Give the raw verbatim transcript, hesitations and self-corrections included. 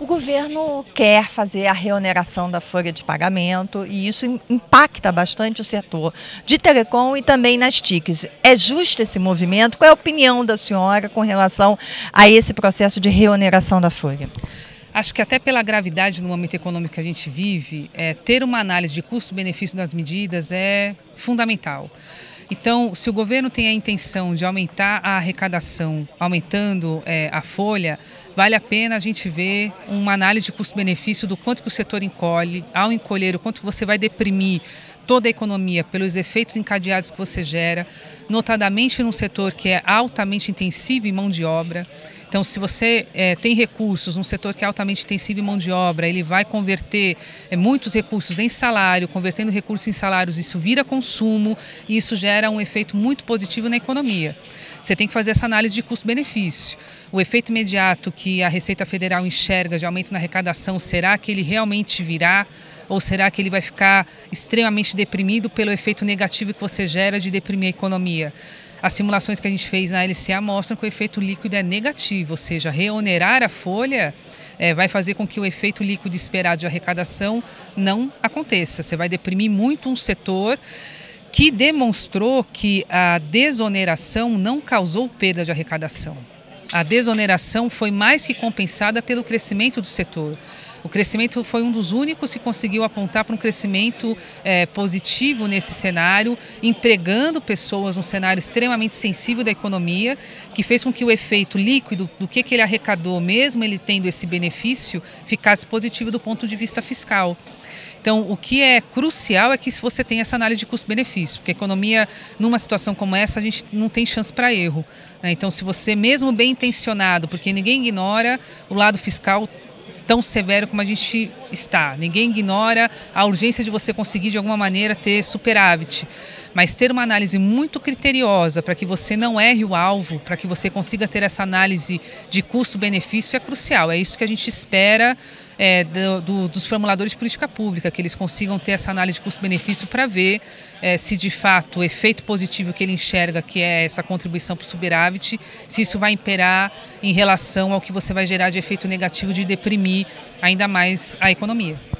O governo quer fazer a reoneração da folha de pagamento e isso impacta bastante o setor de telecom e também nas T I Cs. É justo esse movimento? Qual é a opinião da senhora com relação a esse processo de reoneração da folha? Acho que até pela gravidade do momento econômico que a gente vive, é, ter uma análise de custo-benefício das medidas é fundamental. Então, se o governo tem a intenção de aumentar a arrecadação, aumentando é, a folha, vale a pena a gente ver uma análise de custo-benefício do quanto que o setor encolhe, ao encolher, o quanto que você vai deprimir toda a economia pelos efeitos encadeados que você gera, notadamente num setor que é altamente intensivo em mão de obra. Então, se você é, tem recursos num setor que é altamente intensivo em mão de obra, ele vai converter é, muitos recursos em salário, convertendo recursos em salários, isso vira consumo e isso gera um efeito muito positivo na economia. Você tem que fazer essa análise de custo-benefício. O efeito imediato que a Receita Federal enxerga de aumento na arrecadação, será que ele realmente virá? Ou será que ele vai ficar extremamente deprimido pelo efeito negativo que você gera de deprimir a economia? As simulações que a gente fez na L C A mostram que o efeito líquido é negativo, ou seja, reonerar a folha é, vai fazer com que o efeito líquido esperado de arrecadação não aconteça. Você vai deprimir muito um setor que demonstrou que a desoneração não causou perda de arrecadação. A desoneração foi mais que compensada pelo crescimento do setor. O crescimento foi um dos únicos que conseguiu apontar para um crescimento é, positivo nesse cenário, empregando pessoas num cenário extremamente sensível da economia, que fez com que o efeito líquido do que, que ele arrecadou, mesmo ele tendo esse benefício, ficasse positivo do ponto de vista fiscal. Então, o que é crucial é que você tenha essa análise de custo-benefício, porque a economia, numa situação como essa, a gente não tem chance para erro, né? Então, se você, mesmo bem intencionado, porque ninguém ignora o lado fiscal tão severo como a gente está. Ninguém ignora a urgência de você conseguir, de alguma maneira, ter superávit. Mas ter uma análise muito criteriosa para que você não erre o alvo, para que você consiga ter essa análise de custo-benefício é crucial. É isso que a gente espera é, do, do, dos formuladores de política pública, que eles consigam ter essa análise de custo-benefício para ver é, se, de fato, o efeito positivo que ele enxerga, que é essa contribuição para o superávit, se isso vai imperar em relação ao que você vai gerar de efeito negativo de deprimir ainda mais a economia.